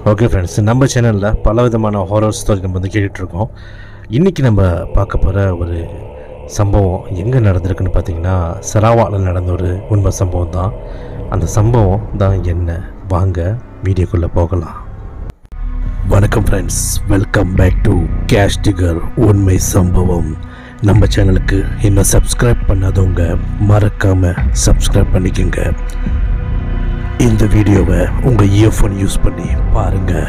Okay friends, நம்ம சேனலில் பலவிதமான ஹாரர் ஸ்டோரி நம்ம வந்து கேட்டுட்ருக்கோம். இன்றைக்கி நம்ம பார்க்க போகிற ஒரு சம்பவம் எங்கே நடந்திருக்குன்னு பார்த்தீங்கன்னா, சரவாவில் நடந்த ஒரு உண்மை சம்பவம் தான். அந்த சம்பவம் தான் என்ன, வாங்க வீடியோக்குள்ளே போகலாம். வணக்கம் friends, welcome back to case digger உண்மை சம்பவம். நம்ம சேனலுக்கு இன்னும் சப்ஸ்கிரைப் பண்ணாதவங்க மறக்காமல் சப்ஸ்கிரைப் பண்ணிக்கோங்க. இந்த வீடியோவை உங்கள் இயர்ஃபோன் யூஸ் பண்ணி பாருங்கள்.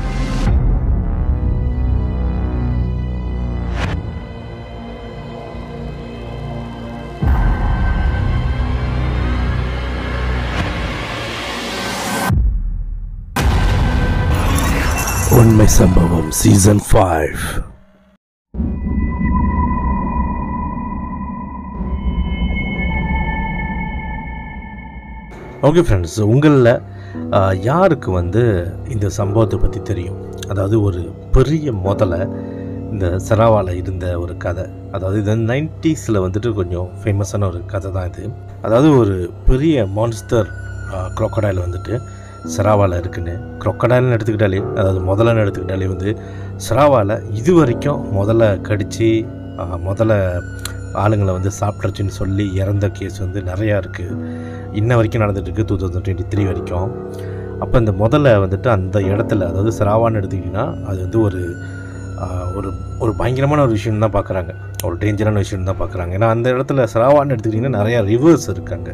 உண்மை சம்பவம் சீசன் 5. ஓகே ஃப்ரெண்ட்ஸ், உங்களில் யாருக்கு இந்த சம்பவத்தை பற்றி தெரியும்? அதாவது ஒரு பெரிய முதல்ல இந்த சரவாவில் இருந்த ஒரு கதை. அதாவது இது 90s கொஞ்சம் ஃபேமஸான ஒரு கதை தான் இது. அதாவது ஒரு பெரிய மான்ஸ்டர் க்ரொக்கடைல் சரவாவில் இருக்குன்னு. க்ரொக்கடைல்னு எடுத்துக்கிட்டாலே, அதாவது முதல்லன்னு எடுத்துக்கிட்டாலே சரவாவில் இது வரைக்கும் முதல்ல கடித்து முதல்ல ஆளுங்களை சாப்பிட்றச்சுன்னு சொல்லி இறந்த கேஸ் நிறையா இருக்குது. இன்ன வரைக்கும் நடந்துகிட்ருக்கு, 2023 வரைக்கும். அப்போ இந்த முதல்ல அந்த இடத்துல, அதாவது சரவான்னு எடுத்துக்கிட்டிங்கன்னா, அது ஒரு ஒரு பயங்கரமான ஒரு விஷயம் தான் பார்க்குறாங்க, ஒரு டேஞ்சரான விஷயம் தான் பார்க்குறாங்க. ஏன்னா அந்த இடத்துல சரவான்னு எடுத்துக்கிட்டிங்கன்னா நிறையா ரிவர்ஸ் இருக்காங்க.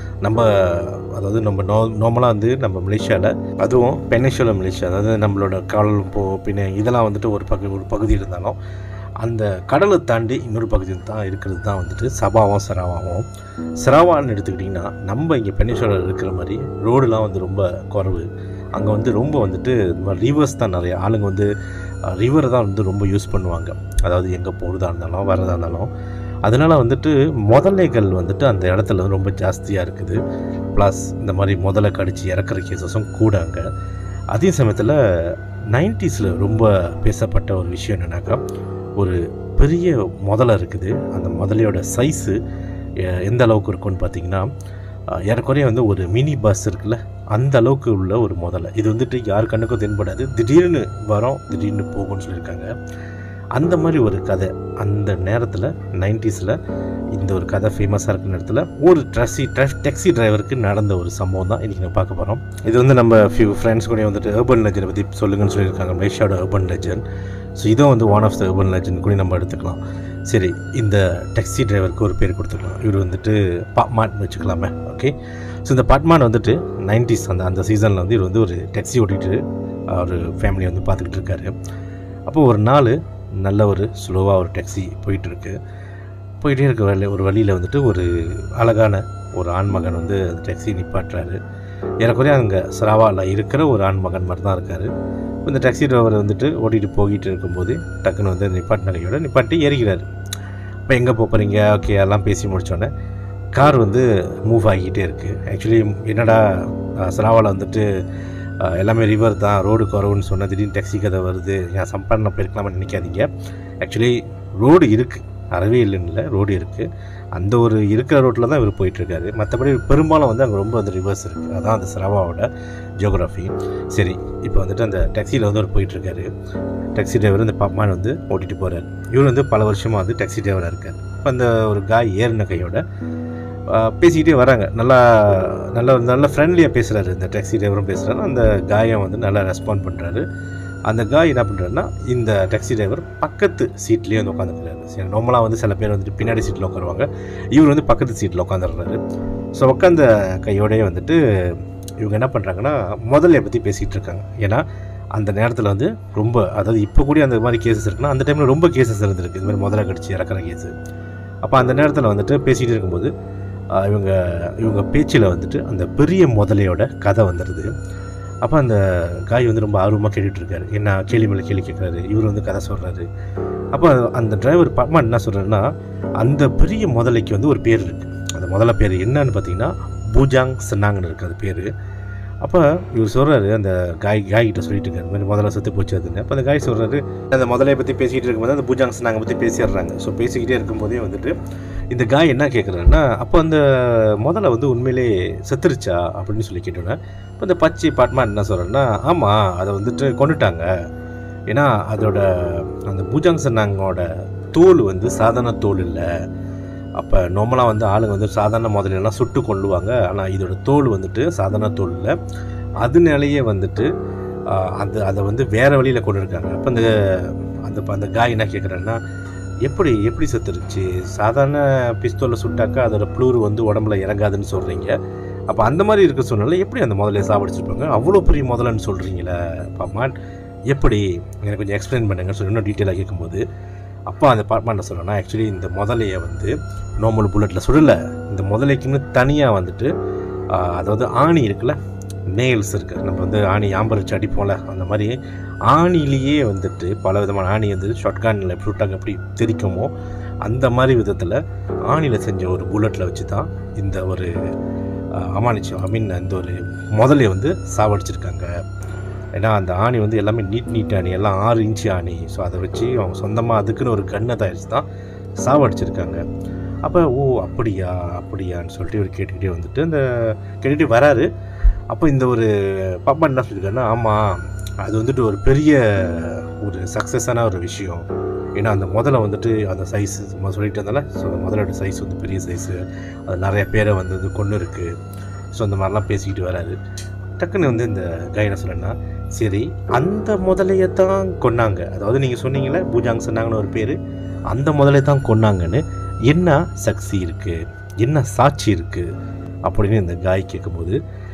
அதாவது நம்ம நார்மலாக நம்ம மலேசியாவில், அதுவும் பெனின்சுலா மலேசியா, அதாவது நம்மளோட காலம்போ பின்ன இதெல்லாம் ஒரு பகுதி இருந்தாலும், அந்த கடலை தாண்டி இன்னொரு பகுதி தான் இருக்கிறது தான் சபாவும் சரவாவும். சரவான்னு எடுத்துக்கிட்டிங்கன்னா, நம்ம இங்கே பெனின்சுலாவில் இருக்கிற மாதிரி ரோடுலாம் ரொம்ப குறைவு. அங்கே ரொம்ப இந்த மாதிரி ரிவர்ஸ் தான் நிறைய ஆளுங்க ரிவரை தான் ரொம்ப யூஸ் பண்ணுவாங்க. அதாவது எங்கே போகிறதா இருந்தாலும் வரதா இருந்தாலும். அதனால் முதலைகள் அந்த இடத்துல ரொம்ப ஜாஸ்தியாக இருக்குது. ப்ளஸ் இந்த மாதிரி முதலை கடித்து இறக்குற கேசஸும் கூட அங்கே. அதே சமயத்தில் 90s ரொம்ப பேசப்பட்ட ஒரு விஷயம் என்னென்னாக்கா, ஒரு பெரிய முதலை இருக்குது. அந்த முதலையோட சைஸு எந்த அளவுக்கு இருக்குன்னு பார்த்தீங்கன்னா, ஏறக்குறைய ஒரு மினி பஸ் இருக்குல்ல, அந்த அளவுக்கு உள்ள ஒரு முதலை. இது யார் கண்ணுக்கும் தென்படாது, திடீர்னு வரோம் திடீர்னு போகும்னு சொல்லியிருக்காங்க. அந்த மாதிரி ஒரு கதை அந்த நேரத்தில் 90s இந்த ஒரு கதை ஃபேமஸாக இருக்கிற நேரத்தில் ஒரு டாக்ஸி டிரைவருக்கு நடந்த ஒரு சம்பவம் தான் இன்றைக்கி நம்ம பார்க்க போகிறோம். இது நம்ம ஃபியூ ஃப்ரெண்ட்ஸ் கூட ஏர்பன் லெஜண்ட் பற்றி சொல்லுங்கன்னு சொல்லியிருக்காங்க, மலேசியாவோட ஏர்பன் லெஜண்ட். ஸோ இதுவும் one of the urban legend கூட நம்ம எடுத்துக்கலாம். சரி, இந்த டாக்ஸி டிரைவருக்கு ஒரு பேர் கொடுத்துக்கலாம். இவர் பாட்மான் வச்சுக்கலாமே. ஓகே, ஸோ இந்த பாட்மான் 90s அந்த சீசனில் இவர் ஒரு டாக்ஸி ஓட்டிகிட்டு ஒரு ஃபேமிலியை பார்த்துக்கிட்டு இருக்காரு. அப்போது ஒரு நாள் நல்ல ஒரு ஸ்லோவாக ஒரு டாக்ஸி போயிட்டே இருக்க ஒரு வழியில் ஒரு அழகான ஒரு ஆண்மகன் அந்த டாக்ஸி நிப்பாட்டுறாரு. ஏறக்குறைய அங்கே சரவாவில் இருக்கிற ஒரு ஆண்மகன் மாதிரி தான் இருக்கார். இந்த டாக்ஸி டிரைவர் ஓட்டிகிட்டு போயிட்டு இருக்கும்போது டக்குன்னு நிப்பாட்டின நிப்பாட்டி ஏறிக்கிறாரு. இப்போ எங்கே போகிறீங்க, ஓகே எல்லாம் பேசி முடித்தோடனே கார் மூவ் ஆகிக்கிட்டே இருக்குது. ஆக்சுவலி என்னடா சரவாவில் எல்லாமே ரிவர் தான், ரோடு குறவுன்னு சொன்னால் திடீர்னு டாக்ஸி கதை வருது, ஏன் சம்பாரணம் போயிருக்கலாம்னு நினைக்காதீங்க. ஆக்சுவலி ரோடு இருக்குது, அறவே இல்லைன்னு இல்லை, ரோடு இருக்குது. அந்த ஒரு இருக்கிற ரோட்டில் தான் இவர் போயிட்டுருக்காரு. மற்றபடி பெரும்பாலும் அங்கே ரொம்ப ரிவர்ஸ் இருக்குது. அதான் அந்த சரவாவோட ஜியோகிராஃபி. சரி, இப்போ அந்த டாக்ஸியில் அவர் போயிட்டுருக்காரு. டாக்ஸி டிரைவர் இந்த பாப்மான் ஓட்டிகிட்டு போகிறார். இவர் பல வருஷமாக டாக்ஸி டிரைவராக இருக்கார். இப்போ அந்த ஒரு காய் ஏறின கையோட பேசிக்கிட்டே வராங்க. நல்லா ஃப்ரெண்ட்லியாக பேசுகிறாரு. இந்த டாக்ஸி டிரைவரும் பேசுகிறாரு. அந்த காயம் நல்லா ரெஸ்பாண்ட் பண்ணுறாரு. அந்த காய் என்ன பண்ணுறாருன்னா, இந்த டாக்ஸி டிரைவர் பக்கத்து சீட்லேயே உட்காந்துக்கிறாரு. சரி, நார்மலாக சில பேர் பின்னாடி சீட்டில் உட்காருவாங்க, இவர் பக்கத்து சீட்டில் உட்காந்துடுறாரு. ஸோ உட்காந்த கையோடையே இவங்க என்ன பண்ணுறாங்கன்னா, முதல்ல பற்றி பேசிகிட்டு இருக்காங்க. ஏன்னா அந்த நேரத்தில் ரொம்ப, அதாவது இப்போ கூட அந்த மாதிரி கேசஸ் இருக்குன்னா, அந்த டைமில் ரொம்ப கேசஸ் இருந்திருக்கு, இது மாதிரி முதல்ல கடிச்சு இறக்குற கேஸு. அப்போ அந்த நேரத்தில் பேசிகிட்டு இருக்கும்போது இவங்க பேச்சில் அந்த பெரிய முதலையோட கதை வந்துடுது. அப்போ அந்த காய் ரொம்ப ஆர்வமாக கேட்டுட்ருக்காரு. என்ன கேள்வி மேலே கேள்வி கேட்குறாரு. இவர் கதை சொல்கிறாரு. அப்போ அந்த டிரைவர் பாட்மான் என்ன சொல்கிறாருன்னா, அந்த பெரிய முதலைக்கு ஒரு பேர் இருக்குது. அந்த முதல்ல பேர் என்னன்னு பார்த்தீங்கன்னா பூஜாங் சென்னாங்கன்னு இருக்குது அது பேர். அப்போ இவர் சொல்கிறாரு, அந்த காய்கிட்ட சொல்லிட்டு இருக்காரு, இந்த மாதிரி முதல்ல செத்து போச்சு அதுன்னு. அப்போ அந்த காய் சொல்கிறாரு, அந்த முதலையை பற்றி பேசிக்கிட்டு இருக்கும்போது அந்த பூஜாங் சென்னாங்க பற்றி பேசிடுறாங்க. ஸோ பேசிக்கிட்டே இருக்கும்போதே இந்த காய் என்ன கேட்குறாருன்னா, அப்போ அந்த முதல்ல வந்து உண்மையிலே செத்துருச்சா அப்படின்னு சொல்லி கேட்டோன்னே, இப்போ இந்த பச்சை பாட்மா என்ன சொல்கிறேன்னா, ஆமாம் அதை வந்துட்டு கொண்டுட்டாங்க. ஏன்னா அதோட அந்த பூஜாங் சென்னாங்கோட தோல் வந்து சாதாரண தோல் இல்லை. அப்போ நார்மலாக வந்து ஆளுங்க வந்து சாதாரண முதலெல்லாம் சுட்டு கொள்ளுவாங்க. ஆனால் இதோட தோல் வந்துட்டு சாதாரண தோல் இல்லை. அதனாலேயே வந்துட்டு அதை வந்து வேறு வழியில் கொண்டு இருக்காங்க. அப்போ அந்த அந்த அந்த காய் என்ன கேட்குறேன்னா, எப்படி செத்துருச்சு? சாதாரண பிஸ்தோலில் சுட்டாக்கா அதோட ப்ளூர் வந்து உடம்புல இறங்காதுன்னு சொல்கிறீங்க. அப்போ அந்த மாதிரி இருக்க சொன்னால எப்படி அந்த முதலையை சாப்பிடிச்சிருப்பாங்க? அவ்வளோ பெரிய முதலன்னு சொல்கிறீங்களே பாப்பான், எப்படி எனக்கு கொஞ்சம் எக்ஸ்பிளைன் பண்ணுங்கன்னு சொல்லி இன்னும் டீட்டெயிலாக கேட்கும்போது, அப்பா அந்த பாட்மா என்ன சொல்கிறேன்னா, ஆக்சுவலி இந்த முதலையை வந்து நார்மல் புல்லட்டில் சுடலை. இந்த முதலைக்குன்னு தனியாக வந்துட்டு அதாவது ஆணி இருக்குல்ல, நெயில்ஸ் இருக்குது. நம்ம வந்து ஆணி ஆம்பரிச்சு அடிப்போம்ல, அந்த மாதிரி ஆணிலேயே வந்துட்டு பல விதமான ஆணி வந்து ஷார்ட்கானில் ஷூட்டாக எப்படி தெரிக்குமோ அந்த மாதிரி விதத்தில் ஆணியில் செஞ்ச ஒரு புல்லட்டில் வச்சு தான் இந்த ஒரு அமானுஷம் அந்த ஒரு முதலையை வந்து சாவடிச்சிருக்காங்க. ஏன்னா அந்த ஆணி வந்து எல்லாமே நீட் ஆணி, எல்லாம் 6 இன்ச்சு ஆணி. ஸோ அதை வச்சு அவங்க சொந்தமாக அதுக்குன்னு ஒரு கன்னை தயாரித்து தான் சாவடிச்சிருக்காங்க. அப்போ அப்படியான்னு சொல்லிட்டு இவர் கேட்டுக்கிட்டே வந்துட்டு கேட்டுகிட்டே வராரு. அப்போ இந்த ஒரு பாப்பா என்ன சொல்லியிருக்காருன்னா, ஆமாம் அது வந்துட்டு ஒரு பெரிய ஒரு சக்ஸஸான ஒரு விஷயம். ஏன்னா அந்த முதல்ல வந்துட்டு அந்த சைஸு சொல்லிட்டு இருந்தால, ஸோ அந்த முதலோட சைஸ் வந்து பெரிய சைஸு, அது நிறைய பேரை வந்து கொண்டு இருக்குது. ஸோ அந்த மாதிரிலாம் பேசிக்கிட்டு வராரு. டக்குன்னு வந்து இந்த காய் என்ன சொல்கிறேன்னா, சரி அந்த முதலையை தான் கொன்னாங்க, அதாவது நீங்கள் சொன்னீங்களே பூஜாங் சொன்னாங்கன்னு ஒரு பேர், அந்த முதலை தான் கொன்னாங்கன்னு என்ன சக்தி இருக்குது, என்ன சாட்சி இருக்குது அப்படின்னு இந்த காய் கேட்கும்போது,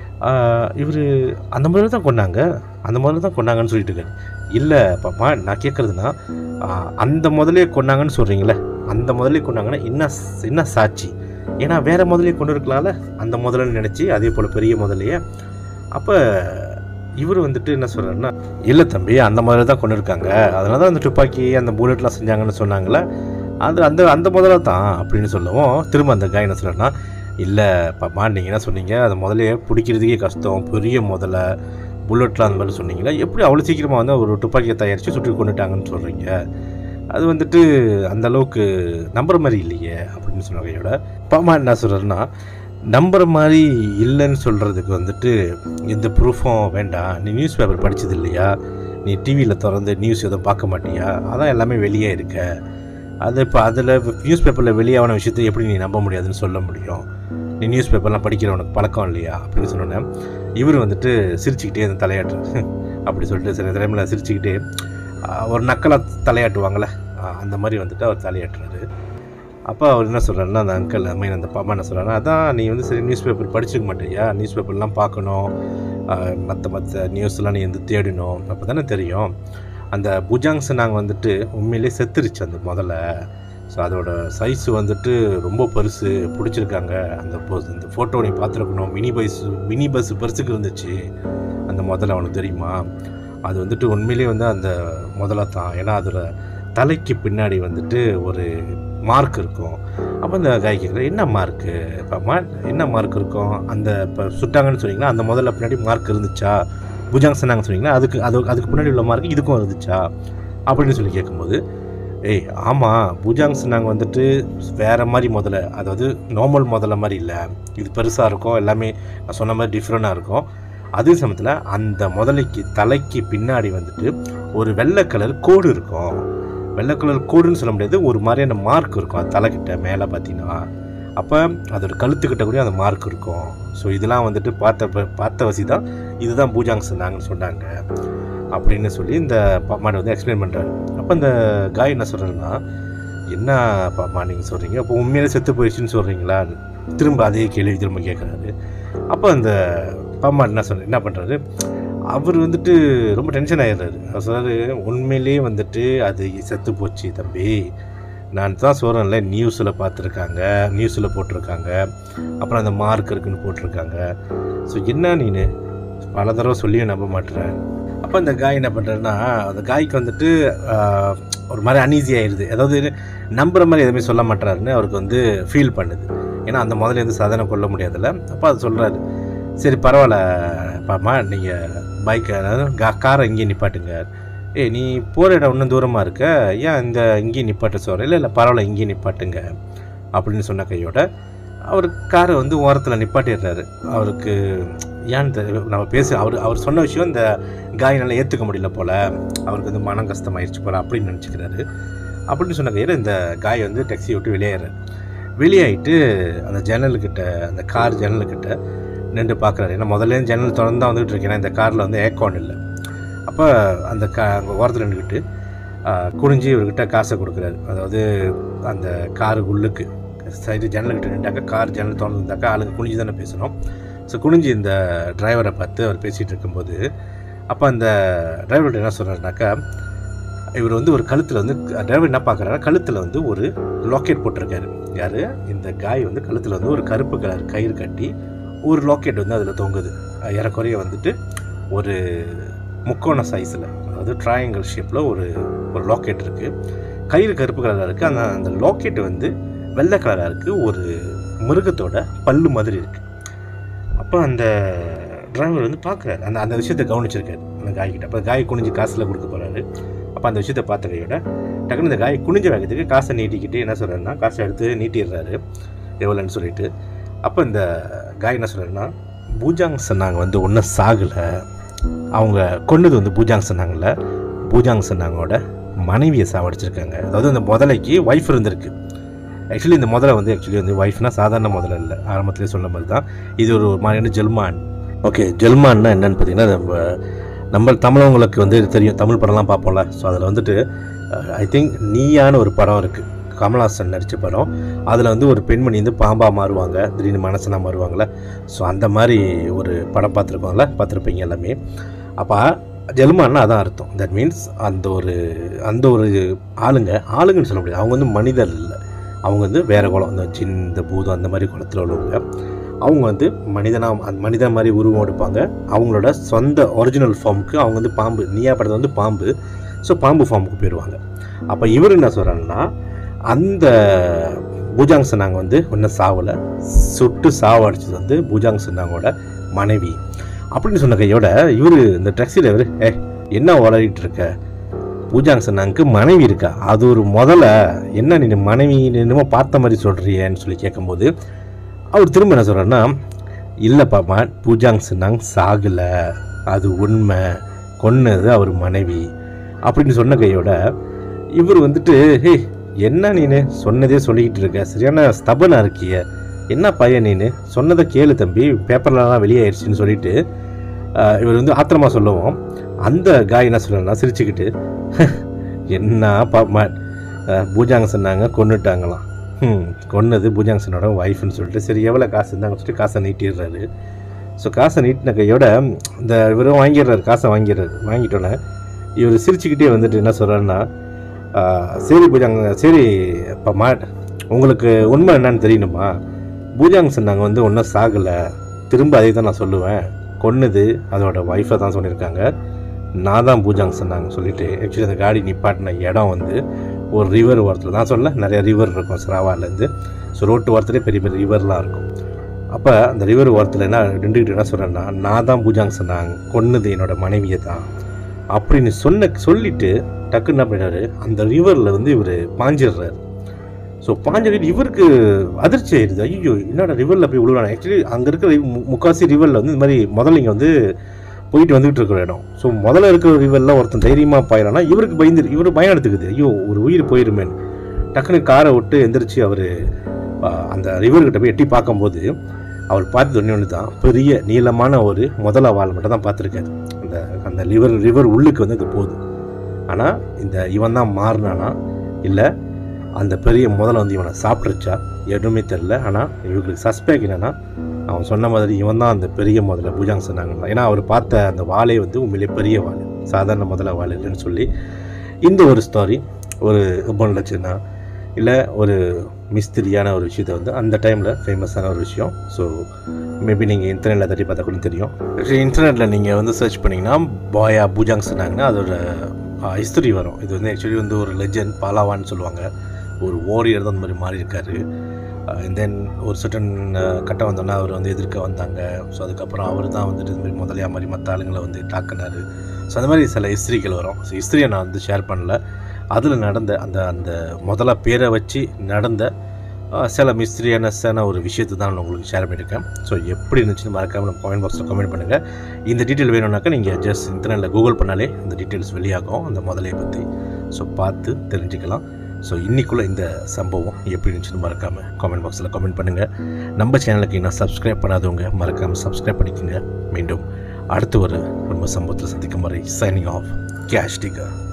இவர் அந்த முதல்ல தான் கொன்னாங்கன்னு சொல்லிட்டு இருக்காரு. இல்லை பாப்பா, நான் கேட்குறதுனா அந்த முதலையை கொன்னாங்கன்னு சொல்கிறீங்களே, அந்த முதலையை கொன்னாங்கன்னா என்ன சாட்சி? ஏன்னா வேறு முதலையை கொண்டு இருக்கலாம்ல அந்த முதலைன்னு நினச்சி, அதே போல் பெரிய முதலையை. அப்போ இவர் வந்துட்டு என்ன சொல்கிறாருன்னா, இல்லை தம்பி அந்த மாதிரி தான் கொண்டு இருக்காங்க, அதனால தான் அந்த துப்பாக்கி அந்த புல்லட்லாம் செஞ்சாங்கன்னு சொன்னாங்களே, அந்த முதல்ல தான் அப்படின்னு சொல்லவும், திரும்ப அந்த காய் என்ன சொல்கிறாருன்னா, இல்லை பாப்பா நீங்கள் என்ன சொன்னீங்க, அந்த முதலையே பிடிக்கிறதுக்கே கஷ்டம், பெரிய முதல்ல புல்லட்லாம் அந்த மாதிரி சொன்னீங்களே, எப்படி அவ்வளோ சீக்கிரமாக வந்து ஒரு துப்பாக்கியை தயாரித்து சுட்டு கொண்டுட்டாங்கன்னு சொல்கிறீங்க? அது வந்துட்டு அந்தளவுக்கு நம்புற மாதிரி இல்லையே அப்படின்னு சொன்ன கையோட பாப்பா என்ன சொல்கிறாருன்னா, நம்புற மாதிரி இல்லைன்னு சொல்கிறதுக்கு வந்துட்டு எந்த ப்ரூஃபும் வேண்டாம். நீ நியூஸ் பேப்பர் படித்தது இல்லையா? நீ டிவியில் திறந்து நியூஸ் எதுவும் பார்க்க மாட்டியா? அதான் எல்லாமே வெளியே இருக்க. அது இப்போ அதில் நியூஸ் பேப்பரில் வெளியான விஷயத்தை எப்படி நீ நம்ப முடியாதுன்னு சொல்ல முடியும்? நீ நியூஸ் பேப்பர்லாம் படிக்கிறவனுக்கு பழக்கம் இல்லையா அப்படின்னு சொன்னோன்னே, இவர் வந்துட்டு சிரிச்சுக்கிட்டே அந்த தலையாட்டுறாரு. அப்படி சொல்லிட்டு சில டைமில் சிரிச்சுக்கிட்டே ஒரு நக்கலாக தலையாட்டுவாங்களே, அந்த மாதிரி வந்துட்டு அவர் தலையாட்டுறாரு. அப்போ அவர் என்ன சொல்கிறாருன்னா, அந்த அங்கிள் மீன் அந்த பாப்பா என்ன சொல்கிறாருன்னா, அதான் நீ வந்து சரி நியூஸ் பேப்பர் படிச்சுக்க மாட்டேயா, நியூஸ் பேப்பர்லாம் பார்க்கணும், மற்ற நியூஸ்லாம் நீ வந்து தேடணும், அப்போ தானே தெரியும். அந்த புஜாங் செனாங் வந்துட்டு உண்மையிலே செத்துருச்சு அந்த முதல்ல. ஸோ அதோட சைஸு வந்துட்டு ரொம்ப பெருசு, பிடிச்சிருக்காங்க. அந்த ஃபோட்டோ நீ பார்த்துருக்கணும், மினி பஸ் பெருசுக்கு இருந்துச்சு அந்த முதல்ல, அவனுக்கு தெரியுமா? அது வந்துட்டு உண்மையிலே வந்து அந்த முதல்ல தான். ஏன்னா அதில் தலைக்கு பின்னாடி வந்துட்டு ஒரு மார்க் இருக்கும். அப்போ இந்த காய் கேட்குற, என்ன மார்க்கு பாப்பா, என்ன மார்க் இருக்கும்? அந்த இப்போ சுட்டாங்கன்னு சொன்னீங்கன்னா அந்த முதல்ல பின்னாடி மார்க் இருந்துச்சா? புஜாங் செனாங்க சொன்னீங்கன்னா அதுக்கு பின்னாடி உள்ள மார்க் இதுக்கும் இருந்துச்சா அப்படின்னு சொல்லி கேட்கும்போது, ஏய் ஆமாம், புஜாங் செனாங்க வந்துட்டு வேறு மாதிரி முதல்ல, அதாவது நார்மல் முதல்ல மாதிரி இல்லை, இது பெருசாக இருக்கும், எல்லாமே நான் சொன்ன மாதிரி டிஃப்ரெண்ட்டாக இருக்கும். அதே சமயத்தில் அந்த முதலைக்கு தலைக்கு பின்னாடி வந்துட்டு ஒரு வெள்ளை கலர் கோடு இருக்கும். வெள்ளை கலர் கோடுன்னு சொல்ல முடியாது, ஒரு மாதிரியான மார்க் இருக்கும் அது தலைக்கிட்ட மேலே பார்த்தீங்கன்னா. அப்போ அதோட கழுத்துக்கிட்ட கூட அந்த மார்க் இருக்கும். ஸோ இதெல்லாம் வந்துட்டு பார்த்த வசி தான் இதுதான் பூஜாங் செனாங்கன்னு சொன்னாங்க அப்படின்னு சொல்லி இந்த பாப்பாண்ட வந்து எக்ஸ்பிளைன் பண்ணுறாரு. அப்போ இந்த காய் என்ன சொல்கிறேன்னா, என்ன பாப்பா நீங்கள் சொல்கிறீங்க, அப்போ உண்மையிலே செத்து போயிடுச்சுன்னு சொல்கிறீங்களா? திரும்ப அதே கேள்வி திரும்ப கேட்குறாரு. அப்போ அந்த பாப்பா என்ன பண்ணுறாரு, அவர் வந்துட்டு ரொம்ப டென்ஷன் ஆகிடுறாரு. அவர் சொல்கிறாரு, உண்மையிலே வந்துட்டு அது செத்து போச்சு தம்பி, நான் தான் சொல்கிறேன்ல, நியூஸில் பார்த்துருக்காங்க, நியூஸில் போட்டிருக்காங்க, அப்புறம் அந்த மார்க் இருக்குன்னு போட்டிருக்காங்க. ஸோ என்ன நீனு பல தடவை சொல்லியும் நம்ப மாட்டேறேன். அப்போ அந்த காய் என்ன பண்ணுறேன்னா, அந்த காய்க்கு வந்துட்டு ஒரு மாதிரி அன்ஈஸி ஆகிடுது, அதாவது நம்புகிற மாதிரி எதுவுமே சொல்ல மாட்டாருன்னு அவருக்கு வந்து ஃபீல் பண்ணுது. ஏன்னா அந்த முதல்ல வந்து சாதாரண கொள்ள முடியாதுல்ல. அப்போ அது சொல்கிறாரு, சரி பரவாயில்ல பாப்பா, நீங்கள் பைக்கை அதாவது காரை இங்கேயே நிப்பாட்டுங்க. நீ போகிற இடம் இன்னும் தூரமாக இருக்க, ஏன் இங்கேயும் நிப்பாட்ட சொல்கிறேன்? இல்லை பரவாயில்ல இங்கேயும் நிப்பாட்டுங்க அப்படின்னு சொன்ன கையோட அவர் காரை வந்து ஓரத்தில் நிப்பாட்டிடுறாரு. அவருக்கு ஏன்னு நம்ம அவர் சொன்ன விஷயம் இந்த காயினால் ஏற்றுக்க முடியல போல், அவருக்கு வந்து மனம் கஷ்டமாயிடுச்சு போல் அப்படின்னு நினச்சிக்கிறாரு. அப்படின்னு சொன்ன கையில் இந்த காய் வந்து டாக்ஸியை விட்டு வெளியேறாரு. வெளியாகிட்டு அந்த ஜன்னல்கிட்ட, அந்த கார் ஜன்னல்கிட்ட நின்று பார்க்குறாரு. ஏன்னா முதல்ல ஜன்னல் திறந்து தான் வந்துகிட்டு இருக்கேன், இந்த காரில் வந்து ஏர்கான் இல்லை. அப்போ அந்த அங்கே ஓரத்தில் நின்றுக்கிட்டு குனிஞ்சி இவர்கிட்ட காசை கொடுக்குறாரு. அதாவது அந்த காருக்கு உள்ளுக்கு சைடு ஜன்னல்கிட்ட நின்றாக்கா, கார் ஜன்னல் திறந்துருந்தாக்கா ஆளுங்க குனிஞ்சு தானே பேசணும். ஸோ குனிஞ்சி இந்த டிரைவரை பார்த்து அவர் பேசிகிட்டு இருக்கும்போது அப்போ அந்த டிரைவர்கிட்ட என்ன சொல்கிறாருனாக்கா, இவர் வந்து ஒரு கழுத்தில் வந்து டிரைவர் என்ன பார்க்குறாரு, கழுத்தில் வந்து ஒரு லாக்கெட் போட்டிருக்காரு. யார் இந்த காய் வந்து கழுத்தில் வந்து ஒரு கருப்பு கலர் கயிறு கட்டி ஒரு லாக்கெட் வந்து அதில் தொங்குது. ஏறக்குறைய வந்துட்டு ஒரு முக்கோண சைஸில், அதாவது ட்ரையாங்கிள் ஷேப்பில் ஒரு லாக்கெட் இருக்குது. கயிறு கருப்பு கலராக இருக்குது. அந்த லாக்கெட் வந்து வெள்ளை கலராக இருக்குது. ஒரு மிருகத்தோட பல்லு மாதிரி இருக்குது. அப்போ அந்த டிரைவர் வந்து பார்க்குறாரு, அந்த விஷயத்தை கவனிச்சிருக்காரு அந்த காய்கிட்ட. அப்போ காய் குனிஞ்சு காசில் கொடுக்க போகிறாரு. அப்போ அந்த விஷயத்தை பார்த்த கையோட டக்குன்னு இந்த காய் குனிஞ்ச வேகத்துக்கு காசை நீட்டிக்கிட்டு என்ன சொல்கிறாருன்னா, காசை எடுத்து நீட்டிடுறாரு எவ்வளோன்னு சொல்லிட்டு. அப்போ இந்த காய் என்ன சொல்கிறாருன்னா, பூஜாங் சென்னாங்க வந்து ஒன்றும் சாகலை, அவங்க கொண்டது வந்து பூஜாங் சென்னாங்கல்ல, பூஜாங் சென்னாங்கோட மனைவியை சாவடிச்சிருக்காங்க. அதாவது அந்த முதலைக்கு ஒய்ஃப் இருந்திருக்கு. ஆக்சுவலி இந்த முதலை வந்து ஒய்ஃப்னால் சாதாரண முதலை இல்லை, ஆரம்பத்திலே சொன்ன மாதிரி தான். இது ஒரு மாதிரியான ஜெல்மான். ஓகே, ஜெல்மான்னா என்னென்னு பார்த்தீங்கன்னா, நம்ம தமிழவங்களுக்கு வந்து தெரியும், தமிழ் படம்லாம் பார்ப்போம்ல. ஸோ அதில் வந்துட்டு ஐ திங்க் நீயான ஒரு படம் இருக்குது, கமல்ஹாசன் நடித்த படம். அதில் வந்து ஒரு பெண்மணி வந்து பாம்பாக மாறுவாங்க, திடீர்னு மனசனாக மாறுவாங்கள்ல. ஸோ அந்த மாதிரி ஒரு படம் பார்த்துருப்பீங்க எல்லாமே. அப்போ ஜெல்மான்னா அதான் அர்த்தம். தட் மீன்ஸ் அந்த ஒரு ஆளுங்கன்னு சொல்ல முடியாது, அவங்க வந்து மனிதர் இல்லை, அவங்க வந்து வேறு குலம், இந்த ஜின், இந்த பூதம், அந்த மாதிரி குலத்தில் உள்ளவங்க. அவங்க வந்து மனிதன் மாதிரி உருவம் எடுப்பாங்க. அவங்களோட சொந்த ஒரிஜினல் ஃபார்முக்கு அவங்க வந்து பாம்பு, நீயா படத்தை வந்து பாம்பு, ஸோ பாம்பு ஃபார்முக்கு போயிடுவாங்க. அப்போ இவர் என்ன சொல்கிறாங்கன்னா, அந்த பூஜாங் சென்னாங்க வந்து ஒன்றும் சாவலை, சுட்டு சாவடிச்சது வந்து பூஜாங் சென்னாங்கோட மனைவி அப்படின்னு சொன்ன கையோட இவர் இந்த டாக்ஸி டிரைவர், என்ன வளரிட்டு இருக்க, பூஜாங் சென்னாங்க்கு மனைவி இருக்கா, அது ஒரு முதல்ல என்ன நீ மனைவி என்னமோ பார்த்த மாதிரி சொல்கிறியன்னு சொல்லி கேட்கும்போது அவர் திரும்ப என்ன சொல்கிறாருன்னா, இல்லைப்பாப்பா, பூஜாங் சென்னாங் சாகலை, அது உண்மை, கொன்னது அவர் மனைவி அப்படின்னு சொன்ன கையோட இவர் வந்துட்டு, என்ன நீனு சொன்னதே சொல்லிக்கிட்டு இருக்க, சரியான ஸ்தபனாக இருக்கிய, என்ன பையன் நீனு, சொன்னதை கேளு தம்பி, பேப்பர்லாம் வெளியாயிடுச்சின்னு சொல்லிட்டு இவர் வந்து ஆத்திரமா சொல்லவும், அந்த காய் என்ன சொல்கிறேன்னா சிரிச்சுக்கிட்டு, என்ன பாப்பா, பூஜாங் சென்னாங்க கொன்னுட்டாங்களாம், கொன்னது பூஜாங் சென்னோட ஒய்ஃப்னு சொல்லிட்டு, சரி எவ்வளோ காசு இருந்தாங்கன்னு சொல்லிட்டு காசை நீட்டிடுறாரு. ஸோ காசை நீட்டின கையோட இந்த இவரும் வாங்கிடுறாரு, காசை வாங்கிட்டோன்னே இவர் சிரிச்சுக்கிட்டே வந்துட்டு என்ன சொல்கிறாருன்னா, சரி பூஜாங், சரி இப்போ உங்களுக்கு உண்மை என்னன்னு தெரியணுமா, பூஜாங் சென்னாங்க வந்து ஒன்றும் சாகலை, திரும்ப அதே தான் நான் சொல்லுவேன், கொன்னது அதோட ஒய்ஃபை தான் சொல்லியிருக்காங்க, நான் தான் பூஜாங் சென்னாங்க சொல்லிட்டு. ஆக்சுவலி அந்த காடி நிப்பாட்டின இடம் வந்து ஒரு ரிவர் ஓரத்தில் தான், சொல்ல நிறைய ரிவர் இருக்கும் சரவாலேருந்து. ஸோ ரோட்டு ஓரத்துலேயே பெரிய பெரிய ரிவர்லாம் இருக்கும். அப்போ அந்த ரிவர் ஓரத்தில் நின்றுக்கிட்டு என்ன சொல்கிறேன்னா, நான் தான் பூஜாங் சென்னாங்க கொன்னது என்னோட மனைவியை தான் அப்படின்னு சொல்லிட்டு டக்குன்னு என்ன பண்ணிடுறாரு, அந்த ரிவரில் வந்து இவர் பாஞ்சிடுறாரு. ஸோ பாஞ்சிட்டு இவருக்கு அதிர்ச்சி ஆயிடுது, ஐயோ என்னோட ரிவரில் போய் விழுவாங்க. ஆக்சுவலி அங்கே இருக்கிற முக்காசி ரிவரில் வந்து இந்த மாதிரி முதல்ல இங்கே வந்து போயிட்டு வந்துகிட்டு இருக்கிற இடம். ஸோ முதல்ல இருக்கிற ரிவரில் ஒருத்தன் தைரியமாக பாயிடனா இவருக்கு இவர் பயம் எடுத்துக்குது, ஐயோ ஒரு உயிர் போயிருமேன்னு. டக்குன்னு காரை விட்டு எந்திரிச்சு அவர் அந்த ரிவர்கிட்ட போய் எட்டி பார்க்கும்போது அவர் பார்த்து ஒன்று தான், பெரிய நீளமான ஒரு முதல வால் மட்டும் தான் பார்த்துருக்காரு. அந்த ரிவர் உள்ளுக்கு வந்து அது போகுது. ஆனால் இவன் தான் மாறினானா இல்லை அந்த பெரிய முதல்ல வந்து இவனை சாப்பிட்ருச்சா எதுவுமே தெரில. ஆனால் இவங்களுக்கு சஸ்பெக்ட் என்னென்னா, அவன் சொன்ன மாதிரி இவன் தான் அந்த பெரிய முதல்ல பூஜாங் சொன்னாங்களா. ஏன்னா அவர் பார்த்த அந்த வாளே வந்து உண்மையிலே பெரிய வாள், சாதாரண முதல்ல வாள் இல்லைன்னு சொல்லி இந்த ஒரு ஸ்டோரி ஒரு எப்படி லட்சம்னா இல்லை ஒரு மிஸ்திரியான ஒரு விஷயத்தை வந்து அந்த டைமில் ஃபேமஸான ஒரு விஷயம். ஸோ மேபி நீங்கள் இன்டர்நெட்டில் தட்டி பார்த்தா கூட தெரியும். இன்டர்நெட்டில் நீங்கள் வந்து சர்ச் பண்ணிங்கன்னா பாயா பூஜாங் சொன்னாங்கன்னா அதோட ஹிஸ்டரி வரும். இது வந்து ஆக்சுவலி வந்து ஒரு லெஜண்ட், பாலாவான்னு சொல்லுவாங்க, ஒரு ஓரியர் தான் அந்த மாதிரி மாறி இருக்காரு. தென் ஒரு சர்டன் கட்டம் வந்தோன்னா அவர் வந்து எதிர்க்க வந்தாங்க. ஸோ அதுக்கப்புறம் அவர் தான் வந்துட்டு இந்த மாதிரி முதலியா மாதிரி மற்ற ஆளுங்களை வந்து தாக்குனார். ஸோ அந்த மாதிரி சில ஹிஸ்ட்ரிகள் வரும். ஸோ ஹிஸ்ட்ரியை நான் வந்து ஷேர் பண்ணல. அதில் நடந்த அந்த முதல்ல பேரை வச்சு நடந்த சில மிஸ்டீரியஸான ஒரு விஷயத்தை தான் நான் உங்களுக்கு ஷேர் பண்ணியிருக்கேன். ஸோ எப்படி இருந்துச்சுன்னு மறக்காமல் நம்ம கமெண்ட் பாக்ஸில் கமெண்ட் பண்ணுங்கள். இந்த டீட்டெயில் வேணும்னாக்கா நீங்கள் ஜஸ்ட் இன்டர்நெட்டில் கூகுள் பண்ணாலே அந்த டீட்டெயில்ஸ் வெளியாகும் அந்த முதலையை பற்றி. ஸோ பார்த்து தெரிஞ்சுக்கலாம். ஸோ இன்றைக்குள்ளே இந்த சம்பவம் எப்படி இருந்துச்சுன்னு மறக்காமல் கமெண்ட் பாக்ஸில் கமெண்ட் பண்ணுங்கள். நம்ம சேனலுக்கு இன்னும் சப்ஸ்கிரைப் பண்ணாதவங்க மறக்காமல் சப்ஸ்கிரைப் பண்ணிக்கோங்க. மீண்டும் அடுத்து ஒரு ரொம்ப சம்பவத்தில் சந்திக்கும் வரை சைனிங் ஆஃப் கேஷ் டிகர்.